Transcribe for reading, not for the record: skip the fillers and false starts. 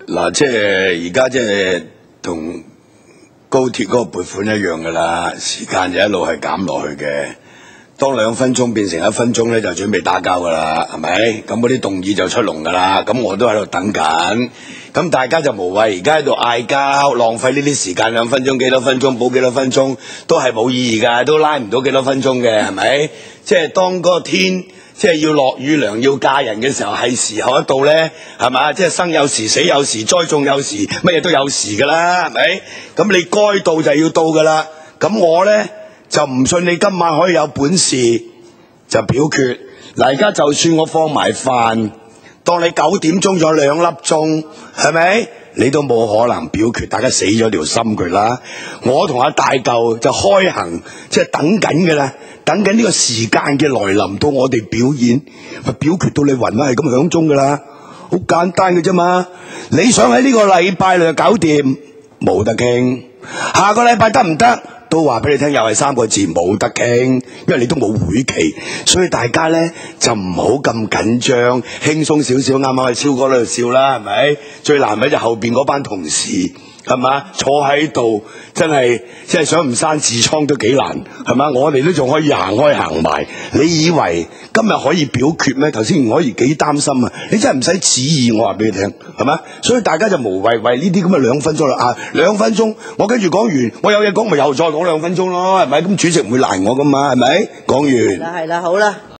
嗱，即係而家即係同高鐵嗰個撥款一樣噶啦，時間就一路係減落去嘅。當2分鐘變成1分鐘咧，就準備打交噶啦，係咪？咁嗰啲動議就出籠噶啦。咁我都喺度等緊。咁大家就無謂而家喺度嗌交，浪費呢啲時間2分鐘幾多分鐘補幾多分鐘，都係冇意義㗎，都拉唔到幾多分鐘嘅，係咪？即係當嗰個天即係要落雨娘要嫁人嘅時候，係時候一到咧，係嘛？即係生有時，死有時，栽種有時，乜嘢都有時㗎啦，係咪？咁你該到就要到㗎啦。咁我咧就唔信你今晚可以有本事就表決。嗱，而家就算我放埋飯，當你9點鐘咗2粒鐘，係咪？你都冇可能表決，大家死咗條心佢啦。我同阿大嚿就開行，即係等緊嘅啦，等緊呢個時間嘅來臨到我哋表演，咪表決到你暈啦，係咁響鐘噶啦，好簡單嘅啫嘛。你想喺呢個禮拜內搞掂，冇得傾。下個禮拜得唔得？都話俾你聽，又係3個字，冇得傾，因為你都冇會期，所以大家咧就唔好咁緊張，輕鬆少少。啱啱喺超哥喺度笑啦，係咪？最難為就後邊嗰班同事，係嘛？坐喺度真係想唔生痔瘡都幾難，係嘛？我哋都仲可以行開行埋。你以為今日可以表決咩？頭先我而幾擔心啊！你真係唔使旨意，我話俾你聽，係嘛？所以大家就無謂為呢啲咁嘅2分鐘啦。啊，2分鐘，我跟住講完，我有嘢講咪又再講2分鐘咯，係咪？咁主席唔會賴我噶嘛，係咪？講完。 係啦，好啦。